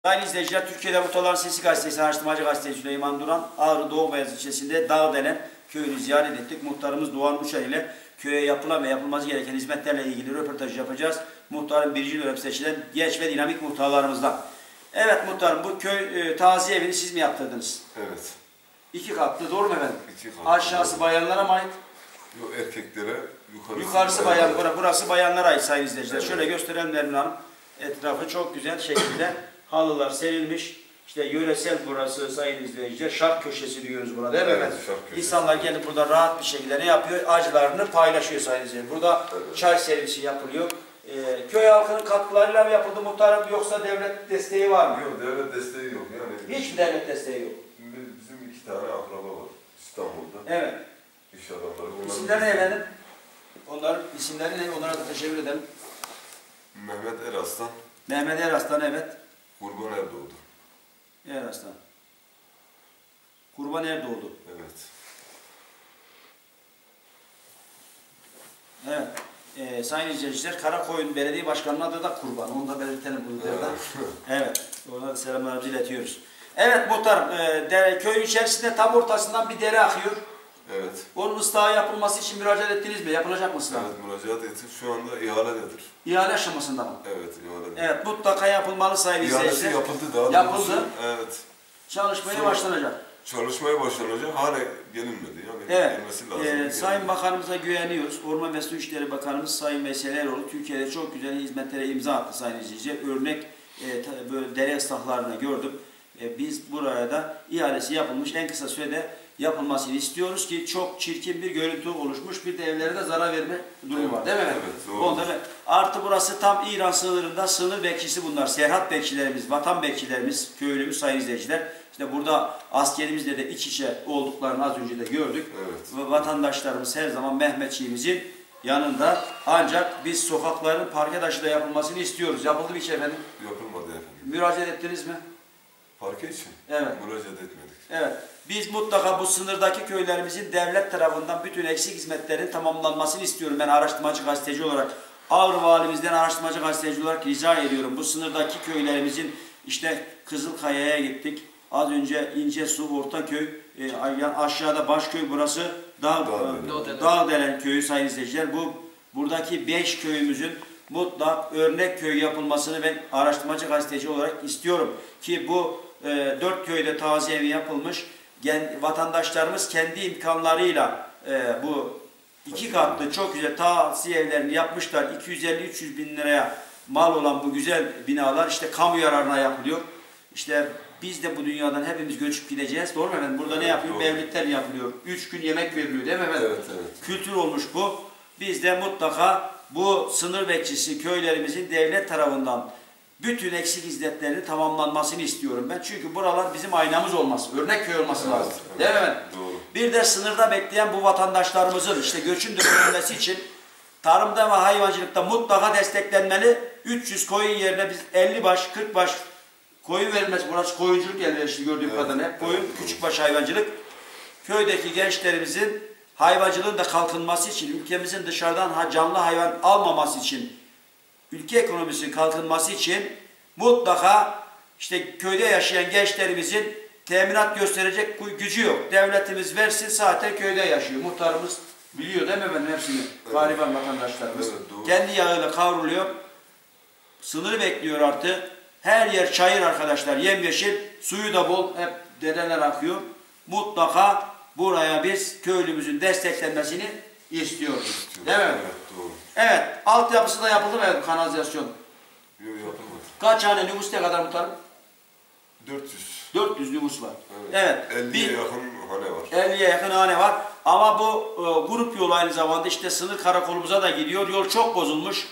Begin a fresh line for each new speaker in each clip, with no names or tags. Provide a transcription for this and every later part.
Sayın izleyiciler, Türkiye'de Muhtarların Sesi Gazetesi Araştırmacı Gazetesi Süleyman Duran, Ağrı Doğu Beyazıt ilçesinde Dağdelen köyünü ziyaret ettik. Muhtarımız Doğan Uçar ile köye yapılan ve yapılması gereken hizmetlerle ilgili röportaj yapacağız. Muhtarın birinci dönem seçilen genç ve dinamik muhtarlarımızdan. Evet muhtarım, bu köy taziye evini siz mi yaptırdınız?
Evet.
2 katlı, doğru mu efendim?
2 katlı.
Aşağısı bayanlara mı ait?
Yok, erkeklere,
yukarısı bayan, burası bayanlara ait sayın izleyiciler. Evet. Şöyle gösterelim Nermin Hanım. Etrafı çok güzel şekilde halılar serilmiş. İşte yöresel burası sayın izleyiciler. Şark köşesi diyoruz burada değil mi efendim? İnsanlar gelip burada rahat bir şekilde ne yapıyor? Acılarını paylaşıyor sayın izleyiciler. Burada çay servisi yapılıyor. Köy halkının katkılarıyla mı yapıldı muhtarım, yoksa devlet desteği var mı?
Yok, devlet desteği yok yani.
Hiç devlet desteği yok.
Bizim 2 tane akraba var İstanbul'da.
Evet.
İş adamları.
İsimleri ne efendim? Onların isimleri ne? Onlara da teşekkür edelim.
Mehmet Eraslan.
Mehmet Eraslan, evet.
Kurban Erdoğdu.
Eraslan. Kurban Erdoğdu.
Evet.
Evet. Sayın izleyiciler, Karakoyun Belediye Başkanı'nın adı da Kurban. Onu da belirtelim bu videoda. Evet. Ona da selamlarımızı iletiyoruz. Evet muhtarım, köyün içerisinde tam ortasından bir dere akıyor.
Evet.
Onun ıslahı yapılması için müracaat ettiniz mi? Yapılacak mı ıslah?
Evet, müracaat ettik. Şu anda ihalededir.
İhale aşamasında mı?
Evet, ihalededir.
Evet, mutlaka yapılmalı sayın izleyiciler.
İhalesi yapıldı daha.
Yapıldı.
Evet.
Çalışmaya başlanacak.
Çalışmaya başlanacak. Hala gelinmedi. Yani
evet.
gelmesi lazım.
Sayın Bakanımıza güveniyoruz. Orman ve Su İşleri Bakanımız Sayın Veysel Eroğlu Türkiye'de çok güzel hizmetlere imza attı sayın izleyiciler. Örnek böyle dere ıslahlarını gördüm. Biz buraya da ihalesi yapılmış, en kısa sürede yapılmasını istiyoruz ki çok çirkin bir görüntü oluşmuş, bir de evlere de zarar verme durumu var değil mi?
Evet, doğru.
Artı burası tam İran sınırında, sınır bekçisi bunlar. Serhat bekçilerimiz, vatan bekçilerimiz, köylümüz sayın izleyiciler. İşte burada askerimizle de iç içe olduklarını az önce de gördük.
Evet.
Ve vatandaşlarımız her zaman Mehmetçiğimizin yanında, ancak biz sokakların parke taşı da yapılmasını istiyoruz. Yapıldı mı hiç efendim?
Yapılmadı efendim.
Müracaat ettiniz mi?
Parke için?
Evet.
Müracaat etmedik.
Evet. Biz mutlaka bu sınırdaki köylerimizin devlet tarafından bütün eksik hizmetlerin tamamlanmasını istiyorum. Ben araştırmacı gazeteci olarak, Ağrı Valimizden araştırmacı gazeteci olarak rica ediyorum. Bu sınırdaki köylerimizin, işte Kızılkaya'ya gittik. Az önce İncesu, Ortaköy, aşağıda Başköy, burası Dağdelen köyü sayın izleyiciler. Buradaki 5 köyümüzün mutlak örnek köy yapılmasını ben araştırmacı gazeteci olarak istiyorum. Ki bu 4 köyde taziye evi yapılmış. Vatandaşlarımız kendi imkanlarıyla bu 2 katlı çok güzel taziye evlerini yapmışlar. 250-300 bin liraya mal olan bu güzel binalar işte kamu yararına yapılıyor. İşte biz de bu dünyadan hepimiz göçüp gideceğiz. Doğru mu efendim? Burada ne yapıyor? Mevlidler yapılıyor. 3 gün yemek veriliyor değil mi efendim?
Evet, evet.
Kültür olmuş bu. Biz de mutlaka bu sınır bekçisi köylerimizin devlet tarafından bütün eksik hizmetlerini tamamlanmasını istiyorum ben. Çünkü buralar bizim aynamız olması, örnek köy olması lazım.
Evet.
Değil mi efendim?
Doğru.
Bir de sınırda bekleyen bu vatandaşlarımızın işte göçün dönüşmesi için tarımda ve hayvancılıkta mutlaka desteklenmeli. 300 koyun yerine biz 50 baş, 40 baş koyun verilmesi, burası koyunculuk elverişli gördüğüm kadarıyla. Koyun, küçükbaş hayvancılık. Köydeki gençlerimizin hayvancılığın da kalkınması için, ülkemizin dışarıdan canlı hayvan almaması için, ülke ekonomisinin kalkınması için mutlaka işte köyde yaşayan gençlerimizin teminat gösterecek gücü yok. Devletimiz versin, zaten köyde yaşıyor. Muhtarımız biliyor değil mi efendim hepsini? Evet. Gariban vatandaşlarımız. Evet, kendi yağıyla kavruluyor. Sınırı bekliyor artık. Her yer çayır arkadaşlar, yemyeşil, suyu da bol, hep dereler akıyor. Mutlaka buraya biz köylümüzün desteklenmesini istiyoruz. Değil mi?
Evet, doğru.
Evet, altyapısı da yapıldı mı efendim, kanalizasyon?
Yok, yapılmadı.
Kaç hane nüfus, ne kadar muhtarım?
400.
400 nüfus var.
Evet. 50'ye yakın hane var.
50'ye yakın hane var. Ama bu grup yolu aynı zamanda işte sınır karakolumuza da gidiyor. Yol çok bozulmuş.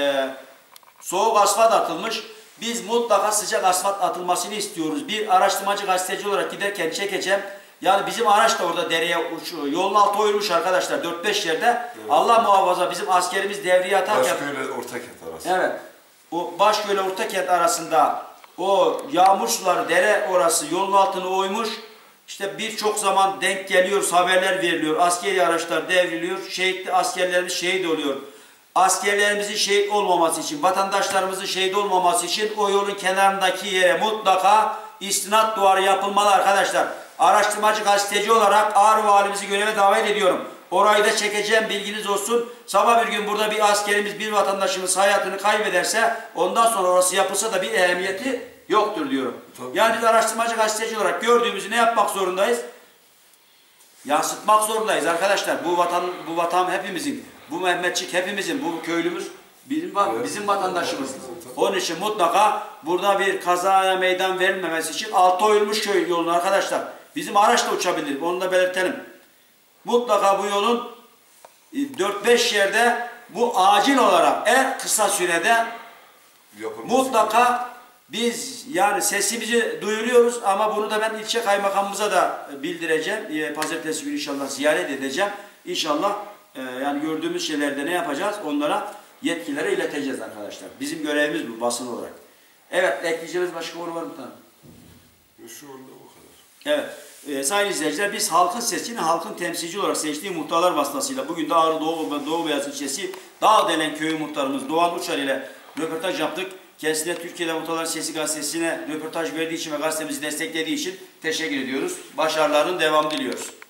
Soğuk asfalt atılmış. Biz mutlaka sıcak asfalt atılmasını istiyoruz. Bir araştırmacı gazeteci olarak giderken çekeceğim. Yani bizim araç da orada dereye yolun altı oyulmuş arkadaşlar 4-5 yerde. Evet. Allah muhafaza bizim askerimiz devriye atarken.
Başköy ile Ortakent arası.
Evet. O Başköy ile Ortakent arasında o yağmur suları, dere orası yolun altını oymuş. İşte birçok zaman denk geliyor, haberler veriliyor. Askeri araçlar devriliyor. Şehitli askerlerimiz şehit oluyor. askerlerimizin şehit olmaması için, vatandaşlarımızın şehit olmaması için o yolun kenarındaki yere mutlaka istinat duvarı yapılmalı arkadaşlar. Araştırmacı gazeteci olarak Ağrı valimizi göreve davet ediyorum. Orayı da çekeceğim, bilginiz olsun. Sabah bir gün burada bir askerimiz, bir vatandaşımız hayatını kaybederse ondan sonra orası yapılsa da bir ehemmiyeti yoktur diyorum.
Tabii.
Yani biz araştırmacı gazeteci olarak gördüğümüzü ne yapmak zorundayız? Yansıtmak zorundayız arkadaşlar. Bu vatan hepimizin. Bu Mehmetçik hepimizin. Bu köylümüz bizim vatandaşımız. Onun için mutlaka burada bir kazaya meydan verilmemesi için altı oyulmuş köy yolunu arkadaşlar. Bizim araç da uçabilir. Onu da belirtelim. Mutlaka bu yolun 4-5 yerde bu acil olarak en kısa sürede mutlaka biz yani sesimizi duyuruyoruz ama bunu da ben ilçe kaymakamımıza da bildireceğim. Pazartesi günü inşallah ziyaret edeceğim. İnşallah yani gördüğümüz şeylerde ne yapacağız? Onlara yetkililere ileteceğiz arkadaşlar. Bizim görevimiz bu basın olarak. Evet, ekleyeceğimiz başka konu var mı tanrım?
Şu anda bu kadar.
Evet. Sayın izleyiciler, biz halkın sesini halkın temsilci olarak seçtiği muhtarlar vasıtasıyla bugün de Ağrı Doğu Beyazıt ilçesi Dağdelen köyü muhtarımız Doğan Uçar ile röportaj yaptık. Kendisine Türkiye'de Muhtarların Sesi gazetesine röportaj verdiği için ve gazetemizi desteklediği için teşekkür ediyoruz. Başarıların devamı diliyoruz.